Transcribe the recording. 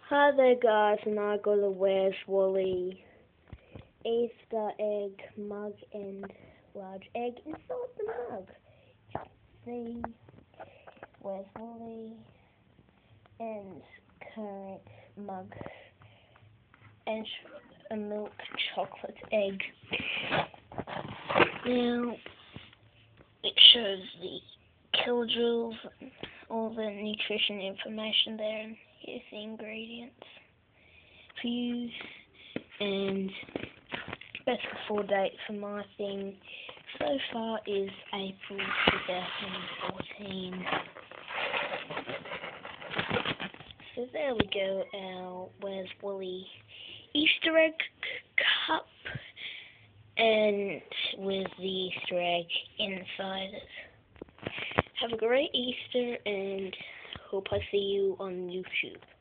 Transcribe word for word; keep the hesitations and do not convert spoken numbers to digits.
Hi there guys, and I got a Where's Wally Easter egg mug and large egg inside the mug. See, Where's Wally and current mug and a milk chocolate egg. Now it shows the kilojoules and all the nutrition information there, and here's the ingredients for you. And best before date for my thing so far is April twenty fourteen. So there we go, our Where's Wally Easter egg cup, and with the Easter egg inside it. Have a great Easter, and hope I see you on YouTube.